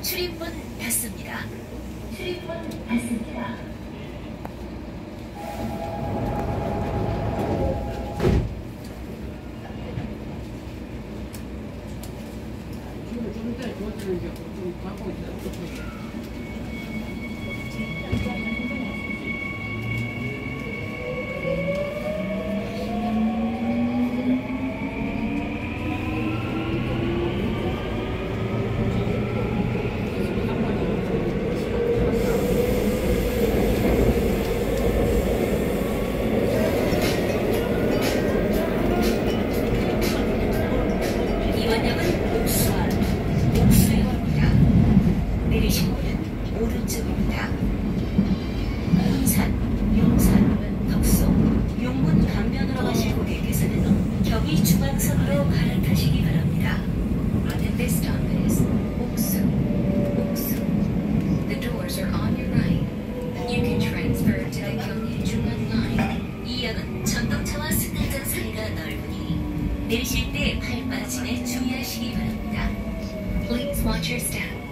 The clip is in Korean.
출입문 닫습니다. 출입문 닫습니다. 좀 이따 주어지는 게좀 갖고 있어요. 오른쪽입니다. 용산, 덕소, 용문 방면으로 가실 고객께서는 경의 중앙선으로 갈아타시기 바랍니다. At this stop is 옥수. The doors are on your right. You can transfer to the 경의 중앙 line. 이 역은 전동차와 승강장 사이가 넓으니 내리실 때 팔 빠짐에 주의하시기 바랍니다. Please watch your step.